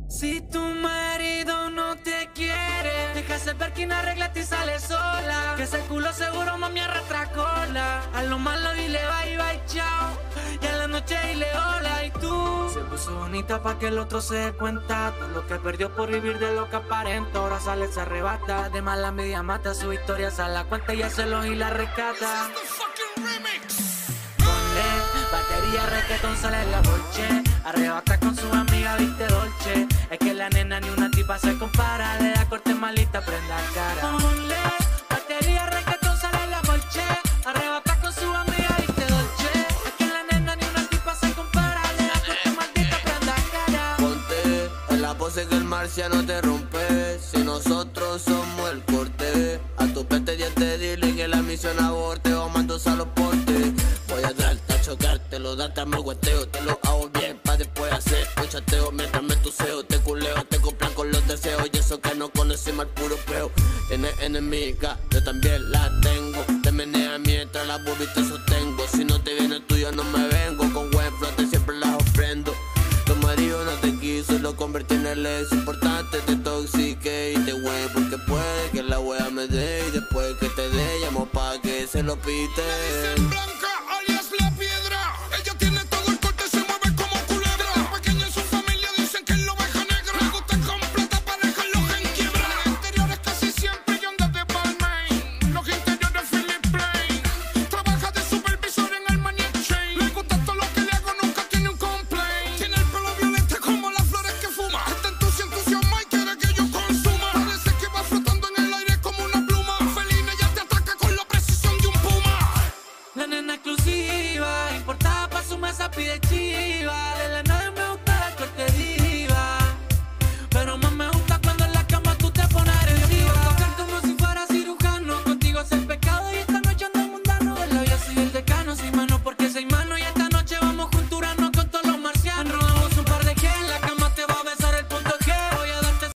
Si tu marido no te quiere, déjase ver que no arreglaste y sale sola. Que ese culo seguro mami arrastra cola. A lo malo dile bye bye chao, y a la noche dile hola. Y tú se puso bonita pa' que el otro se dé cuenta. Todo lo que perdió por vivir de lo que aparenta. Ahora sale, se arrebata, de mala media mata. Su historia se la cuenta y hace y la rescata. Batería, reggaetón, sale en la bolche. Arrebata con su amiga, viste dolce. Es que la nena ni una tipa se compara. Le da corte malita, prenda cara. Ponle, batería, reggaetón, sale en la bolche. Arrebata con su amiga, viste dolce. Es que la nena ni una tipa se compara. Le da corte maldita, prenda cara. Ponte en la pose que el marciano te rompe. Si nosotros somos el corte, a tu peste diente dile que la misión aborte. O mando a los portes. Voy a darte a chocártelo, darte al guateo. Te lo hago bien pa' después hacer un chateo. Mientras me tuseo, te culeo, te compran con los deseos. Y eso que no conocemos al puro peo. Tienes enemiga, yo también la tengo. Te menea mientras la boobies te sostengo. Si no te viene el tuyo no me vengo. Con buen flote siempre las ofrendo. Tu marido no te quiso, lo convertí en el ex. Importante te toxique y te güey. Porque puede que la wea me dé. Y después que te dé, llamo pa' que se lo pite.